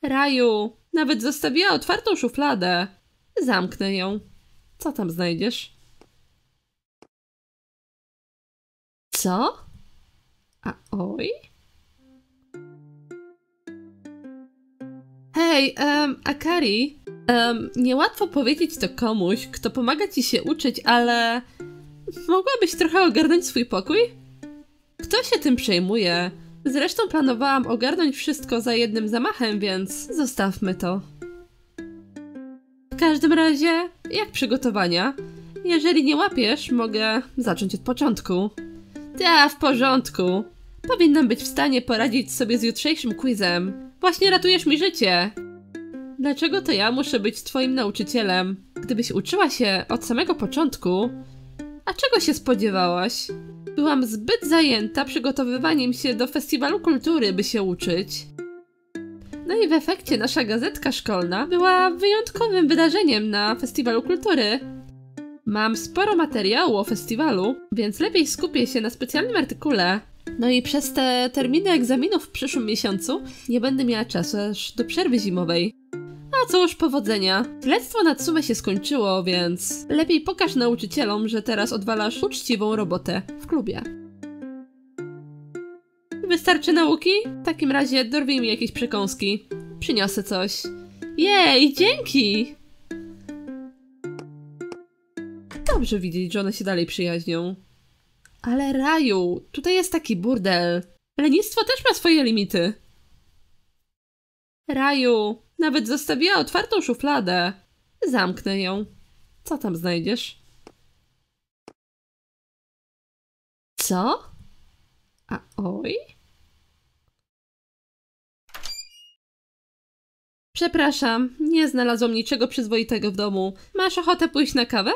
Raju, nawet zostawiła otwartą szufladę. Zamknę ją. Co tam znajdziesz? Co? A oj? Hej, Akari, niełatwo powiedzieć to komuś, kto pomaga ci się uczyć, ale mogłabyś trochę ogarnąć swój pokój? Kto się tym przejmuje? Zresztą planowałam ogarnąć wszystko za jednym zamachem, więc zostawmy to. W każdym razie, jak przygotowania? Jeżeli nie łapiesz, mogę zacząć od początku. Ta, w porządku. Powinnam być w stanie poradzić sobie z jutrzejszym quizem. Właśnie ratujesz mi życie. Dlaczego to ja muszę być twoim nauczycielem? Gdybyś uczyła się od samego początku... A czego się spodziewałaś? Byłam zbyt zajęta przygotowywaniem się do festiwalu kultury, by się uczyć. No i w efekcie nasza gazetka szkolna była wyjątkowym wydarzeniem na festiwalu kultury. Mam sporo materiału o festiwalu, więc lepiej skupię się na specjalnym artykule. No i przez te terminy egzaminów w przyszłym miesiącu nie będę miała czasu aż do przerwy zimowej. No cóż, powodzenia. Śledztwo Natsume się skończyło, więc lepiej pokaż nauczycielom, że teraz odwalasz uczciwą robotę w klubie. Wystarczy nauki? W takim razie dorwij mi jakieś przekąski. Przyniosę coś. Jej, dzięki! Dobrze widzieć, że one się dalej przyjaźnią. Ale Raju, tutaj jest taki burdel. Lenistwo też ma swoje limity. Raju, nawet zostawiła otwartą szufladę. Zamknę ją. Co tam znajdziesz? Co? A oj? Przepraszam, nie znalazłam niczego przyzwoitego w domu. Masz ochotę pójść na kawę?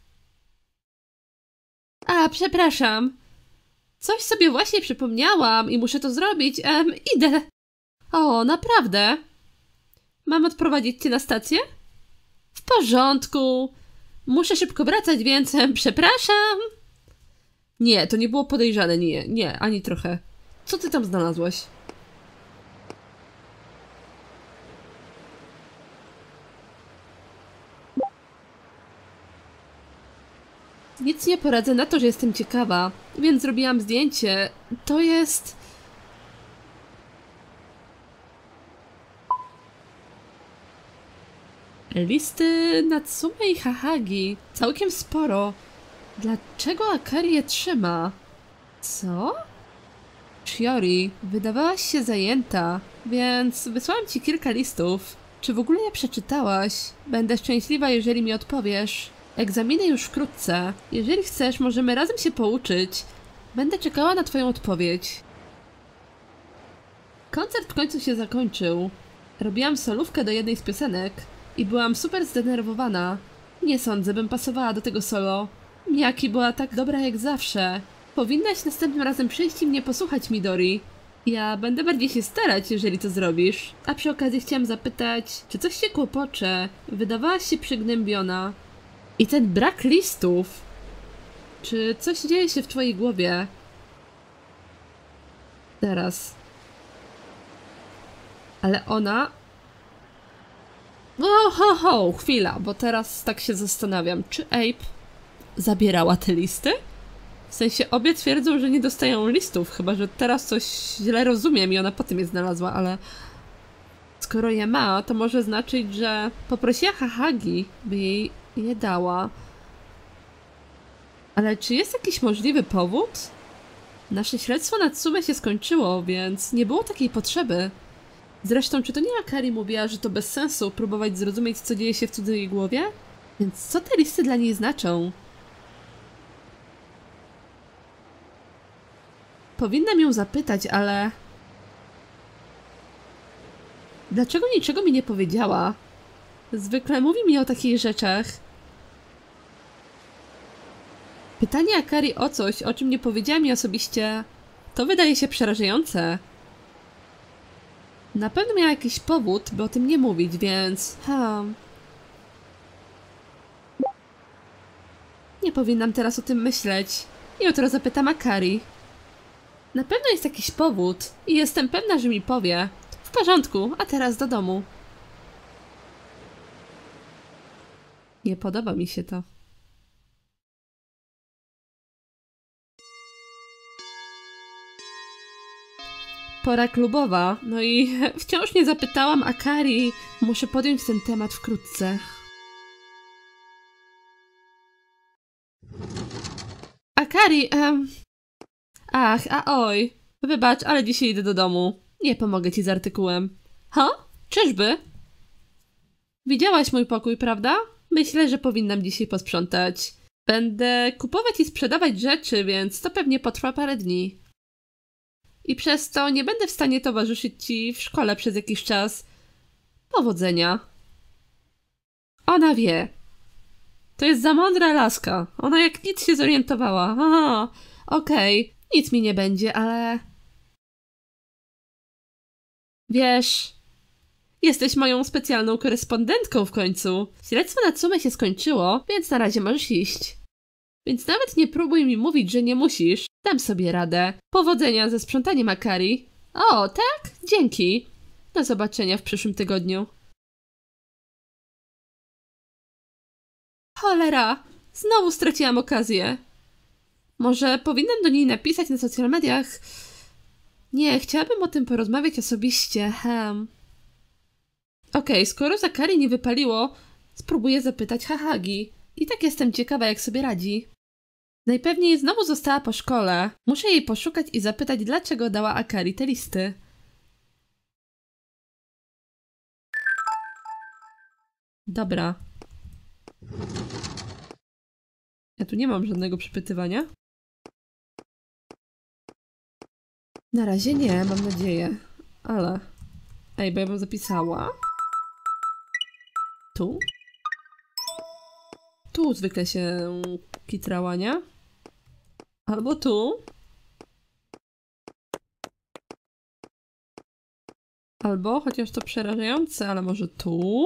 A, przepraszam. Coś sobie właśnie przypomniałam i muszę to zrobić. Idę. O, naprawdę? Mam odprowadzić cię na stację? W porządku. Muszę szybko wracać, więc przepraszam. Nie, to nie było podejrzane, nie, ani trochę. Co ty tam znalazłaś? Nic nie poradzę na to, że jestem ciekawa, więc zrobiłam zdjęcie. To jest... Listy Natsume i Hahagi. Całkiem sporo. Dlaczego Akari je trzyma? Co? Shiori, wydawałaś się zajęta, więc wysłałam ci kilka listów. Czy w ogóle je przeczytałaś? Będę szczęśliwa, jeżeli mi odpowiesz. Egzaminy już wkrótce. Jeżeli chcesz, możemy razem się pouczyć. Będę czekała na twoją odpowiedź. Koncert w końcu się zakończył. Robiłam solówkę do jednej z piosenek i byłam super zdenerwowana. Nie sądzę, bym pasowała do tego solo. Miyaki była tak dobra jak zawsze. Powinnaś następnym razem przyjść i mnie posłuchać, Midori. Ja będę bardziej się starać, jeżeli to zrobisz. A przy okazji chciałam zapytać, czy coś cię kłopocze? Wydawałaś się przygnębiona. I ten brak listów. Czy coś dzieje się w twojej głowie? Ale ona... chwila, bo teraz tak się zastanawiam. Czy Abe zabierała te listy? W sensie obie twierdzą, że nie dostają listów, chyba że teraz coś źle rozumiem i ona potem je znalazła, ale... Skoro je ma, to może znaczyć, że poprosiła Hahagi, by jej je dała. Ale czy jest jakiś możliwy powód? Nasze śledztwo Natsume się skończyło, więc nie było takiej potrzeby. Zresztą, czy to nie Akari mówiła, że to bez sensu próbować zrozumieć, co dzieje się w cudzej głowie? Więc co te listy dla niej znaczą? Powinnam ją zapytać, ale... Dlaczego niczego mi nie powiedziała? Zwykle mówi mi o takich rzeczach. Pytanie Akari o coś, o czym nie powiedziała mi osobiście, to wydaje się przerażające. Na pewno miała jakiś powód, by o tym nie mówić, więc... Nie powinnam teraz o tym myśleć. Jutro zapytam Akari. Na pewno jest jakiś powód i jestem pewna, że mi powie. W W porządku, a teraz do domu. Nie podoba mi się to. Pora klubowa, no i wciąż nie zapytałam Akari. Muszę podjąć ten temat wkrótce. Akari, Ach, oj. Wybacz, ale dzisiaj idę do domu. Nie pomogę ci z artykułem. Ha? Czyżby? Widziałaś mój pokój, prawda? Myślę, że powinnam dzisiaj posprzątać. Będę kupować i sprzedawać rzeczy, więc to pewnie potrwa parę dni. I przez to nie będę w stanie towarzyszyć ci w szkole przez jakiś czas. Powodzenia. Ona wie. To jest za mądra laska. Ona jak nic się zorientowała. Aha, okej. Nic mi nie będzie, ale... Wiesz... Jesteś moją specjalną korespondentką w końcu. Śledztwo Natsume się skończyło, więc na razie możesz iść. Więc nawet nie próbuj mi mówić, że nie musisz. Dam sobie radę. Powodzenia ze sprzątaniem, Akari. O, tak? Dzięki. Do zobaczenia w przyszłym tygodniu. Cholera! Znowu straciłam okazję. Może powinnam do niej napisać na social mediach? Nie, chciałabym o tym porozmawiać osobiście. Okej, skoro z Akari nie wypaliło, spróbuję zapytać Hahagi. I tak jestem ciekawa, jak sobie radzi. Najpewniej znowu została po szkole. Muszę jej poszukać i zapytać, dlaczego dała Akari te listy. Dobra. Ja tu nie mam żadnego przepytywania. Na razie nie, mam nadzieję. Ale... Ej, bo ja bym zapisała. Tu? Tu zwykle się kitrała, nie? Albo tu. Albo, chociaż to przerażające, ale może tu?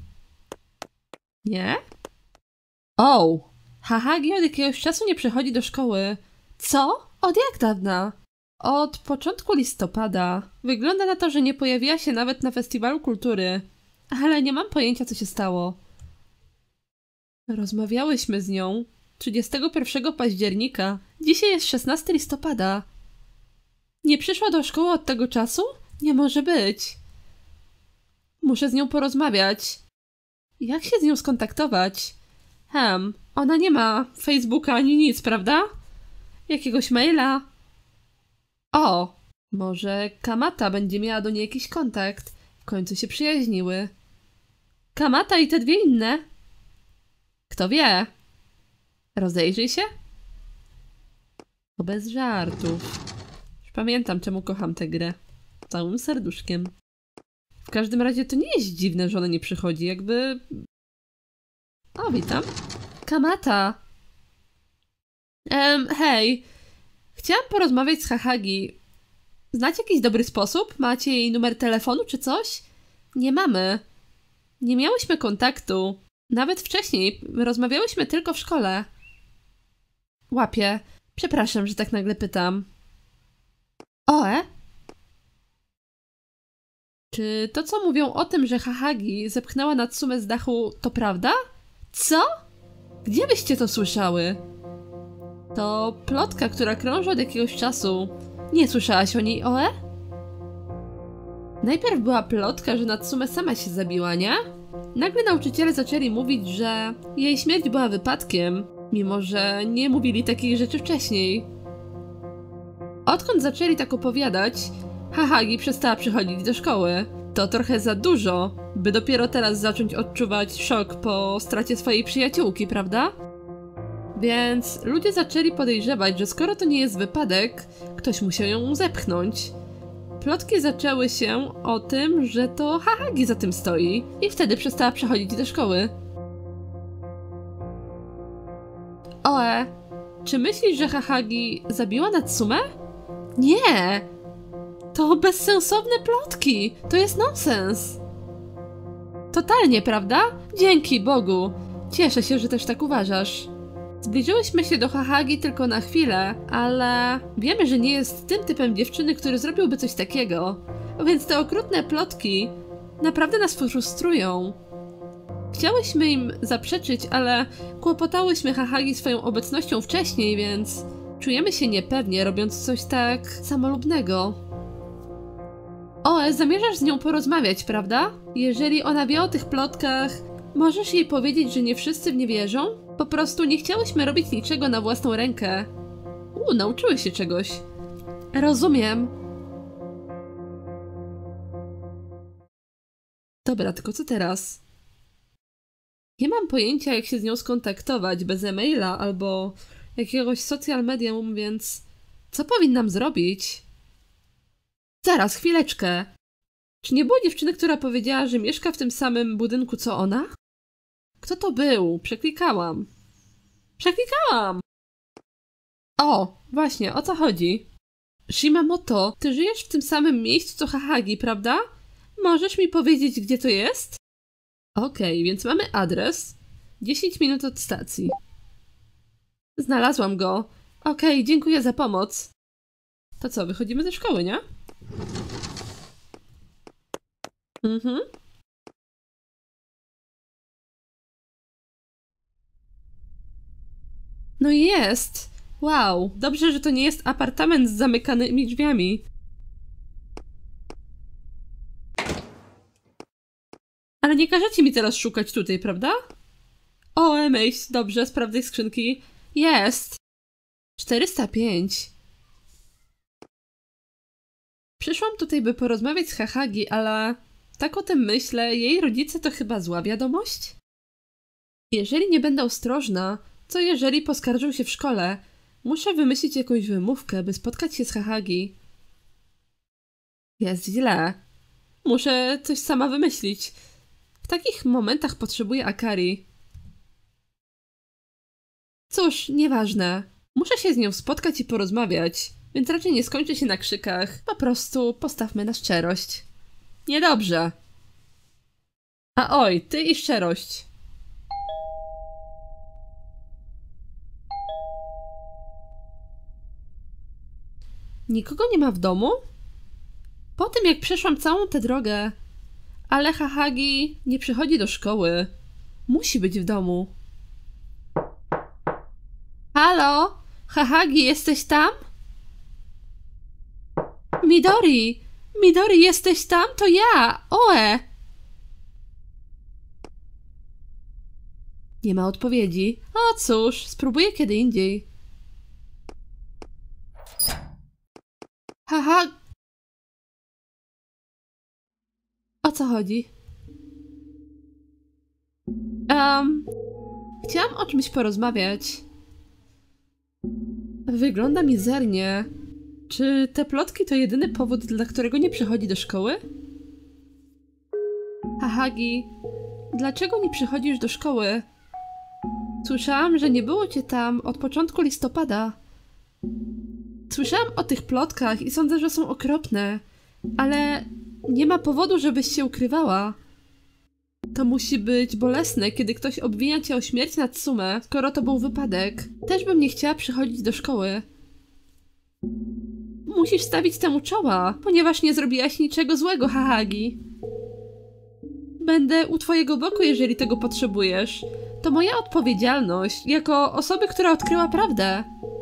Nie? O! Hahagi od jakiegoś czasu nie przychodzi do szkoły. Co? Od jak dawna? Od początku listopada. Wygląda na to, że nie pojawiła się nawet na festiwalu kultury. Ale nie mam pojęcia, co się stało. Rozmawiałyśmy z nią 31 października. Dzisiaj jest 16 listopada. Nie przyszła do szkoły od tego czasu? Nie może być. Muszę z nią porozmawiać. Jak się z nią skontaktować? Ona nie ma Facebooka ani nic, prawda? Jakiegoś maila? O, może Kamata będzie miała do niej jakiś kontakt. W końcu się przyjaźniły. Kamata i te dwie inne? Kto wie? Rozejrzyj się? To bez żartów. Już pamiętam, czemu kocham tę grę. Całym serduszkiem. W każdym razie to nie jest dziwne, że ona nie przychodzi, jakby... O, witam. Kamata! Hej. Chciałam porozmawiać z Hahagi. Znacie jakiś dobry sposób? Macie jej numer telefonu czy coś? Nie mamy. Nie miałyśmy kontaktu. Nawet wcześniej. Rozmawiałyśmy tylko w szkole. Łapię. Przepraszam, że tak nagle pytam. Oe? Czy to, co mówią o tym, że Hahagi zepchnęła Natsumę z dachu, to prawda? Co? Gdzie byście to słyszały? To plotka, która krąży od jakiegoś czasu. Nie słyszałaś o niej, Oe? Najpierw była plotka, że Natsume sama się zabiła, nie? Nagle nauczyciele zaczęli mówić, że jej śmierć była wypadkiem, mimo że nie mówili takich rzeczy wcześniej. Odkąd zaczęli tak opowiadać, Hahagi przestała przychodzić do szkoły. To trochę za dużo, by dopiero teraz zacząć odczuwać szok po stracie swojej przyjaciółki, prawda? Więc ludzie zaczęli podejrzewać, że skoro to nie jest wypadek, ktoś musiał ją zepchnąć. Plotki zaczęły się o tym, że to Hahagi za tym stoi i wtedy przestała przychodzić do szkoły. Oe, czy myślisz, że Hahagi zabiła Natsumę? Nie! To bezsensowne plotki! To jest nonsens! Totalnie, prawda? Dzięki Bogu! Cieszę się, że też tak uważasz. Zbliżyłyśmy się do Hahagi tylko na chwilę, ale wiemy, że nie jest tym typem dziewczyny, który zrobiłby coś takiego. Więc te okrutne plotki naprawdę nas frustrują. Chciałyśmy im zaprzeczyć, ale kłopotałyśmy Hahagi swoją obecnością wcześniej, więc czujemy się niepewnie, robiąc coś tak samolubnego. Oe, zamierzasz z nią porozmawiać, prawda? Jeżeli ona wie o tych plotkach, możesz jej powiedzieć, że nie wszyscy w nie wierzą? Po prostu nie chciałyśmy robić niczego na własną rękę. Nauczyły się czegoś. Rozumiem. Dobra, tylko co teraz? Nie mam pojęcia, jak się z nią skontaktować bez e-maila albo jakiegoś social medium, więc co powinnam zrobić? Zaraz, chwileczkę. Czy nie było dziewczyny, która powiedziała, że mieszka w tym samym budynku co ona? Kto to był? Przeklikałam. O, właśnie, o co chodzi? Shimamoto, ty żyjesz w tym samym miejscu co Hahagi, prawda? Możesz mi powiedzieć, gdzie to jest? Okej, więc mamy adres. 10 minut od stacji. Znalazłam go. Okej, dziękuję za pomoc. To co, wychodzimy ze szkoły, nie? No jest! Wow, dobrze, że to nie jest apartament z zamykanymi drzwiami. Ale nie każecie mi teraz szukać tutaj, prawda? O, Emace, dobrze, sprawdzaj skrzynki. Jest! 405. Przyszłam tutaj, by porozmawiać z Hahagi, ale tak o tym myślę, jej rodzice to chyba zła wiadomość? Jeżeli nie będę ostrożna, co jeżeli poskarżą się w szkole? Muszę wymyślić jakąś wymówkę, by spotkać się z Hahagi. Jest źle. Muszę coś sama wymyślić. W takich momentach potrzebuję Akari. Cóż, nieważne. Muszę się z nią spotkać i porozmawiać, więc raczej nie skończy się na krzykach. Po prostu postawmy na szczerość. Niedobrze. A oj, ty i szczerość. Nikogo nie ma w domu? Po tym, jak przeszłam całą tę drogę. Ale Hahagi nie przychodzi do szkoły. Musi być w domu. Halo? Hahagi, jesteś tam? Midori! Midori, jesteś tam? To ja! Oe! Nie ma odpowiedzi. O cóż, spróbuję kiedy indziej. Haha! O co chodzi? Chciałam o czymś porozmawiać. Wygląda mizernie. Czy te plotki to jedyny powód, dla którego nie przychodzi do szkoły? Hahagi, dlaczego nie przychodzisz do szkoły? Słyszałam, że nie było cię tam od początku listopada. Słyszałam o tych plotkach i sądzę, że są okropne, ale nie ma powodu, żebyś się ukrywała. To musi być bolesne, kiedy ktoś obwinia cię o śmierć Natsume, skoro to był wypadek. Też bym nie chciała przychodzić do szkoły. Musisz stawić temu czoła, ponieważ nie zrobiłaś niczego złego, Hahagi. Będę u twojego boku, jeżeli tego potrzebujesz. To moja odpowiedzialność, jako osoby, która odkryła prawdę.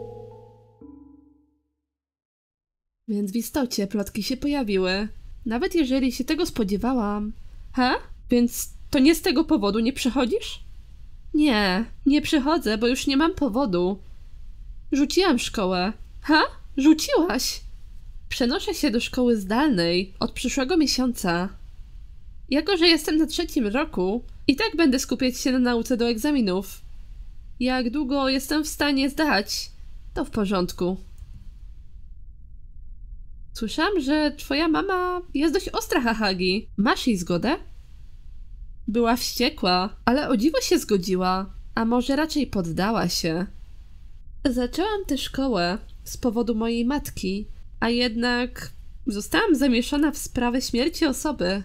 Więc w istocie plotki się pojawiły. Nawet jeżeli się tego spodziewałam. Więc to nie z tego powodu nie przychodzisz? Nie, nie przychodzę, bo już nie mam powodu. Rzuciłam szkołę. Rzuciłaś? Przenoszę się do szkoły zdalnej od przyszłego miesiąca. Jako że jestem na 3. roku, i tak będę skupiać się na nauce do egzaminów. Jak długo jestem w stanie zdać, to w porządku. Słyszałam, że twoja mama jest dość ostra, Hahagi. Masz jej zgodę? Była wściekła, ale o dziwo się zgodziła, a może raczej poddała się. Zaczęłam tę szkołę z powodu mojej matki, a jednak zostałam zamieszana w sprawę śmierci osoby.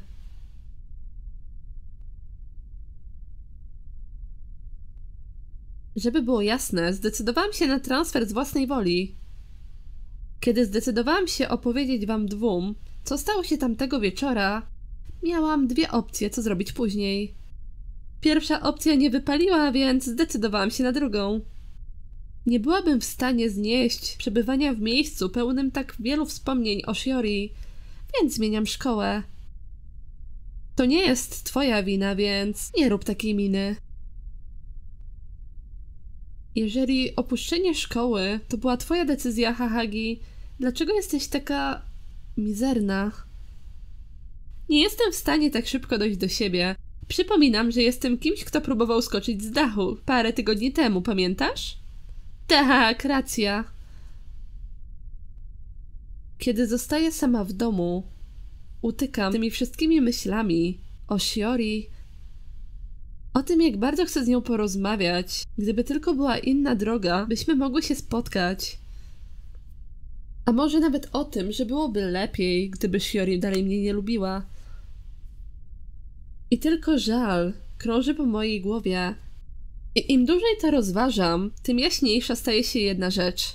Żeby było jasne, zdecydowałam się na transfer z własnej woli. Kiedy zdecydowałam się opowiedzieć wam dwóm, co stało się tamtego wieczora, miałam dwie opcje, co zrobić później. Pierwsza opcja nie wypaliła, więc zdecydowałam się na drugą. Nie byłabym w stanie znieść przebywania w miejscu pełnym tak wielu wspomnień o Shiori, więc zmieniam szkołę. To nie jest twoja wina, więc nie rób takiej miny. Jeżeli opuszczenie szkoły to była twoja decyzja, Hahagi, dlaczego jesteś taka mizerna? Nie jestem w stanie tak szybko dojść do siebie. Przypominam, że jestem kimś, kto próbował skoczyć z dachu parę tygodni temu, pamiętasz? Tak, racja. Kiedy zostaję sama w domu, utykam tymi wszystkimi myślami o Shiori, o tym, jak bardzo chcę z nią porozmawiać. Gdyby tylko była inna droga, byśmy mogły się spotkać. A może nawet o tym, że byłoby lepiej, gdyby Shiori dalej mnie nie lubiła. I tylko żal krąży po mojej głowie. I im dłużej to rozważam, tym jaśniejsza staje się jedna rzecz.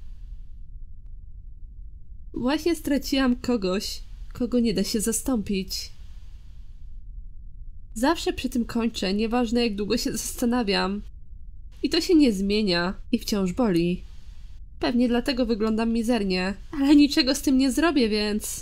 Właśnie straciłam kogoś, kogo nie da się zastąpić. Zawsze przy tym kończę, nieważne jak długo się zastanawiam. I to się nie zmienia i wciąż boli. Pewnie dlatego wyglądam mizernie, ale niczego z tym nie zrobię, więc...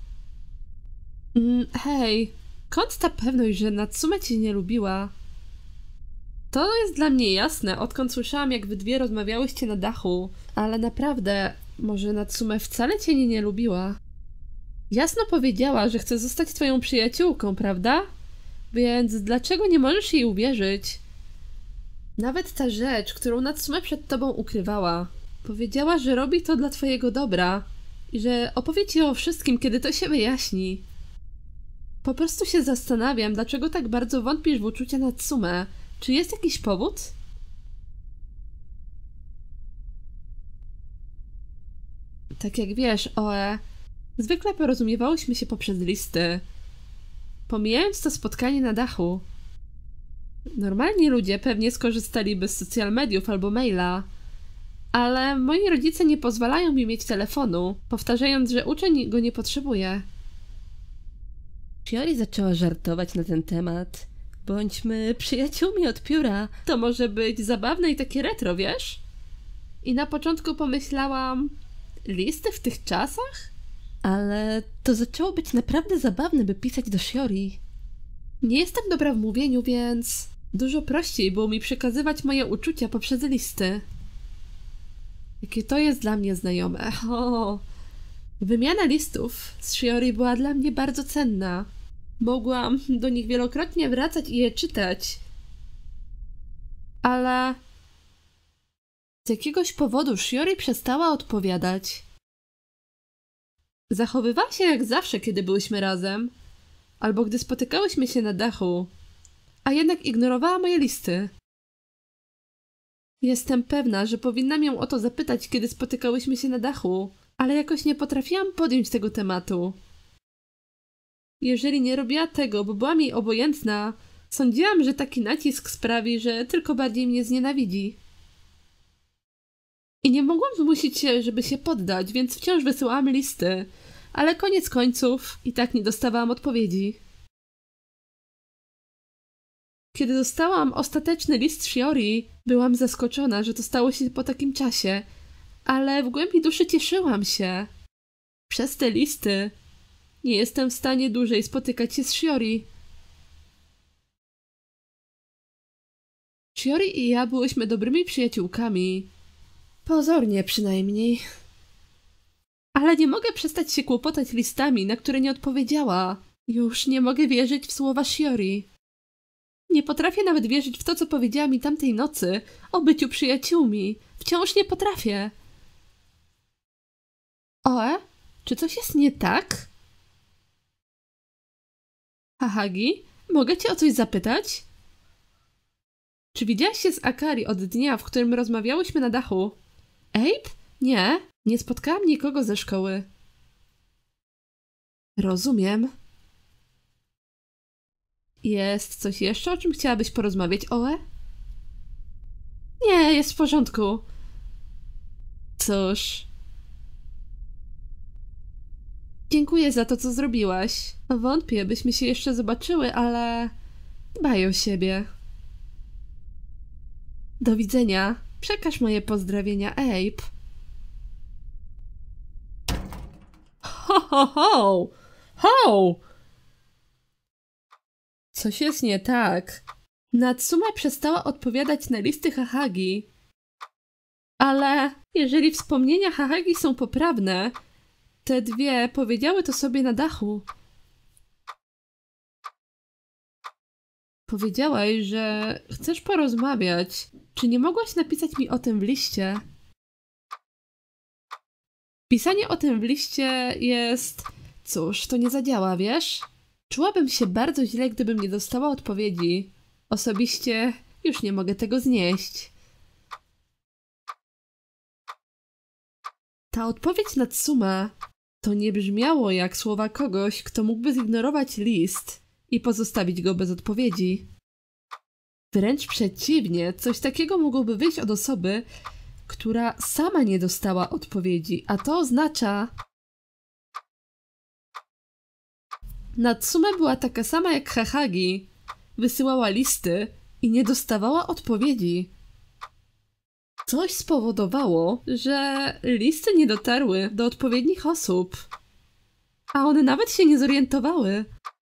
Hej, skąd ta pewność, że Natsume cię nie lubiła? To jest dla mnie jasne, odkąd słyszałam, jak wy dwie rozmawiałyście na dachu, ale naprawdę, może Natsume wcale cię nie lubiła. Jasno powiedziała, że chce zostać twoją przyjaciółką, prawda? Więc dlaczego nie możesz jej uwierzyć? Nawet ta rzecz, którą Natsume przed tobą ukrywała. Powiedziała, że robi to dla twojego dobra i że opowie ci o wszystkim, kiedy to się wyjaśni. Po prostu się zastanawiam, dlaczego tak bardzo wątpisz w uczucia Natsume. Czy jest jakiś powód? Tak jak wiesz, Oe, zwykle porozumiewałyśmy się poprzez listy. Pomijając to spotkanie na dachu. Normalni ludzie pewnie skorzystaliby z social mediów albo maila, ale moi rodzice nie pozwalają mi mieć telefonu, powtarzając, że uczeń go nie potrzebuje. Shiori zaczęła żartować na ten temat. Bądźmy przyjaciółmi od pióra. To może być zabawne i takie retro, wiesz? I na początku pomyślałam... Listy w tych czasach? Ale to zaczęło być naprawdę zabawne, by pisać do Shiori. Nie jestem dobra w mówieniu, więc... Dużo prościej było mi przekazywać moje uczucia poprzez listy. Jakie to jest dla mnie znajome. O! Wymiana listów z Shiori była dla mnie bardzo cenna. Mogłam do nich wielokrotnie wracać i je czytać. Ale... Z jakiegoś powodu Shiori przestała odpowiadać. Zachowywała się jak zawsze, kiedy byłyśmy razem. Albo gdy spotykałyśmy się na dachu. A jednak ignorowała moje listy. Jestem pewna, że powinnam ją o to zapytać, kiedy spotykałyśmy się na dachu, ale jakoś nie potrafiłam podjąć tego tematu. Jeżeli nie robiła tego, bo była mi obojętna, sądziłam, że taki nacisk sprawi, że tylko bardziej mnie znienawidzi. I nie mogłam zmusić się, żeby się poddać, więc wciąż wysyłałam listy, ale koniec końców i tak nie dostawałam odpowiedzi. Kiedy dostałam ostateczny list Shiori, byłam zaskoczona, że to stało się po takim czasie, ale w głębi duszy cieszyłam się. Przez te listy nie jestem w stanie dłużej spotykać się z Shiori. Shiori i ja byłyśmy dobrymi przyjaciółkami. Pozornie przynajmniej. Ale nie mogę przestać się kłopotać listami, na które nie odpowiedziała. Już nie mogę wierzyć w słowa Shiori. Nie potrafię nawet wierzyć w to, co powiedziała mi tamtej nocy o byciu przyjaciółmi. Wciąż nie potrafię. Oe? Czy coś jest nie tak? Hahagi? Mogę cię o coś zapytać? Czy widziałaś się z Akari od dnia, w którym rozmawiałyśmy na dachu? Abe? Nie, nie spotkałam nikogo ze szkoły. Rozumiem. Jest coś jeszcze, o czym chciałabyś porozmawiać, Oe? Nie, jest w porządku. Cóż... Dziękuję za to, co zrobiłaś. Wątpię, byśmy się jeszcze zobaczyły, ale dbaj o siebie. Do widzenia. Przekaż moje pozdrowienia, Abe. Ho, ho, ho! Ho! Coś jest nie tak. Natsume przestała odpowiadać na listy Hahagi. Ale jeżeli wspomnienia Hahagi są poprawne, te dwie powiedziały to sobie na dachu. Powiedziałaś, że chcesz porozmawiać. Czy nie mogłaś napisać mi o tym w liście? Pisanie o tym w liście jest... Cóż, to nie zadziała, wiesz? Czułabym się bardzo źle, gdybym nie dostała odpowiedzi. Osobiście już nie mogę tego znieść. Ta odpowiedź Natsume to nie brzmiało jak słowa kogoś, kto mógłby zignorować list i pozostawić go bez odpowiedzi. Wręcz przeciwnie, coś takiego mogłoby wyjść od osoby, która sama nie dostała odpowiedzi, a to oznacza... Natsume była taka sama jak Hahagi. Wysyłała listy i nie dostawała odpowiedzi. Coś spowodowało, że listy nie dotarły do odpowiednich osób. A one nawet się nie zorientowały.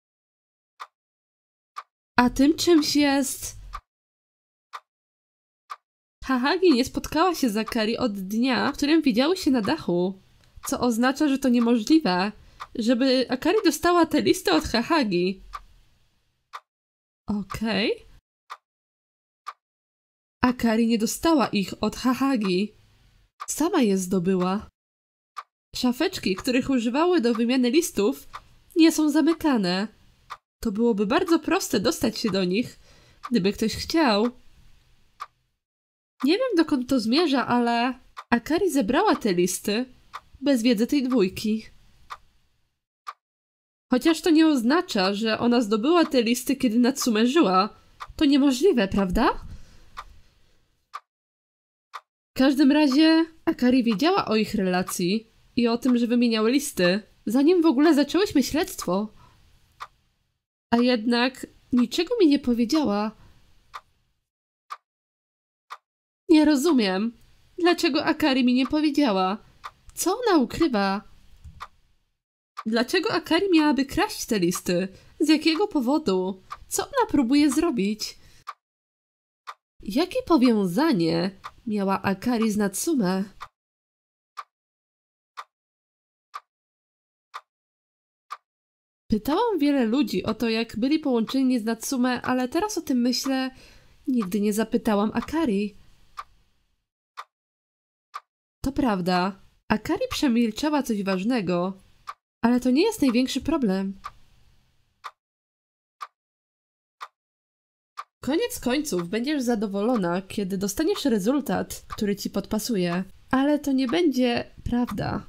A tym czymś jest... Hahagi nie spotkała się z Akari od dnia, w którym widziały się na dachu. Co oznacza, że to niemożliwe, żeby Akari dostała te listy od Hahagi. Okej. Akari nie dostała ich od Hahagi. Sama je zdobyła. Szafeczki, których używały do wymiany listów, nie są zamykane. To byłoby bardzo proste dostać się do nich, gdyby ktoś chciał. Nie wiem, dokąd to zmierza, ale Akari zebrała te listy bez wiedzy tej dwójki. Chociaż to nie oznacza, że ona zdobyła te listy, kiedy Natsume żyła. To niemożliwe, prawda? W każdym razie Akari wiedziała o ich relacji i o tym, że wymieniały listy, zanim w ogóle zaczęłyśmy śledztwo. A jednak niczego mi nie powiedziała. Nie rozumiem. Dlaczego Akari mi nie powiedziała? Co ona ukrywa? Dlaczego Akari miałaby kraść te listy? Z jakiego powodu? Co ona próbuje zrobić? Jakie powiązanie miała Akari z Natsume? Pytałam wiele ludzi o to, jak byli połączeni z Natsume, ale teraz o tym myślę, nigdy nie zapytałam Akari. To prawda, Akari przemilczała coś ważnego, ale to nie jest największy problem. Koniec końców będziesz zadowolona, kiedy dostaniesz rezultat, który ci podpasuje, ale to nie będzie prawda.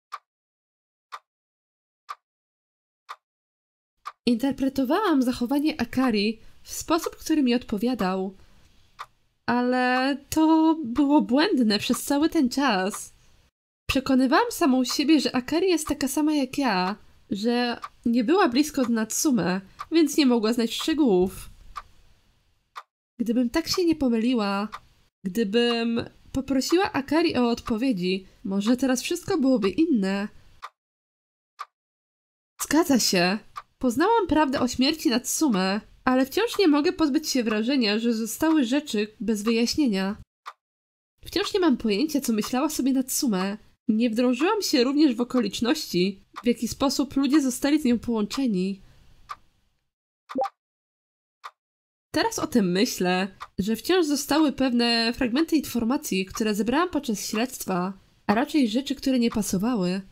Interpretowałam zachowanie Akari w sposób, który mi odpowiadał, ale to było błędne przez cały ten czas. Przekonywałam samą siebie, że Akari jest taka sama jak ja, że nie była blisko Natsume, więc nie mogła znać szczegółów. Gdybym tak się nie pomyliła, gdybym poprosiła Akari o odpowiedzi, może teraz wszystko byłoby inne. Zgadza się. Poznałam prawdę o śmierci Natsume, ale wciąż nie mogę pozbyć się wrażenia, że zostały rzeczy bez wyjaśnienia. Wciąż nie mam pojęcia, co myślała sobie Natsume. Nie wdrążyłam się również w okoliczności, w jaki sposób ludzie zostali z nią połączeni. Teraz o tym myślę, że wciąż zostały pewne fragmenty informacji, które zebrałam podczas śledztwa, a raczej rzeczy, które nie pasowały.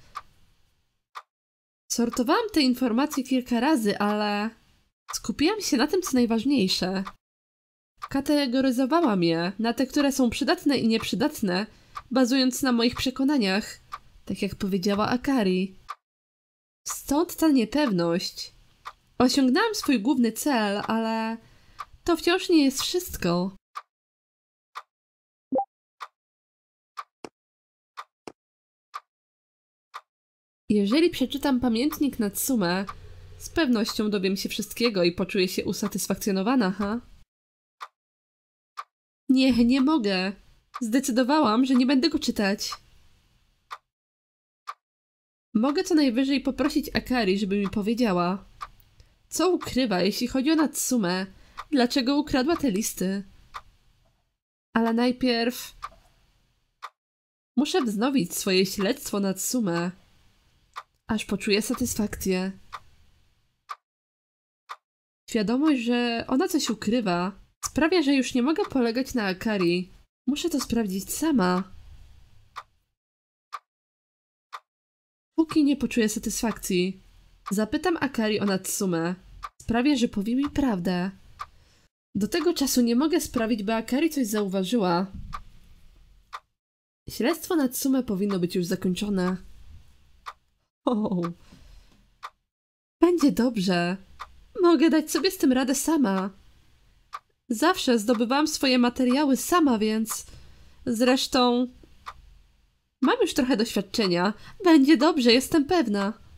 Sortowałam te informacje kilka razy, ale skupiłam się na tym, co najważniejsze. Kategoryzowałam je na te, które są przydatne i nieprzydatne, bazując na moich przekonaniach, tak jak powiedziała Akari. Stąd ta niepewność. Osiągnęłam swój główny cel, ale to wciąż nie jest wszystko. Jeżeli przeczytam pamiętnik Natsume, z pewnością dowiem się wszystkiego i poczuję się usatysfakcjonowana, ha? Nie mogę. Zdecydowałam, że nie będę go czytać. Mogę co najwyżej poprosić Akari, żeby mi powiedziała, co ukrywa, jeśli chodzi o Natsume, dlaczego ukradła te listy. Ale najpierw muszę wznowić swoje śledztwo Natsume, aż poczuję satysfakcję. Świadomość, że ona coś ukrywa, sprawia, że już nie mogę polegać na Akari. Muszę to sprawdzić sama. Póki nie poczuję satysfakcji, zapytam Akari o Natsume. Sprawię, że powie mi prawdę. Do tego czasu nie mogę sprawić, by Akari coś zauważyła. Śledztwo Natsume powinno być już zakończone. O, będzie dobrze. Mogę dać sobie z tym radę sama. Zawsze zdobywałam swoje materiały sama, więc... Zresztą... Mam już trochę doświadczenia. Będzie dobrze, jestem pewna.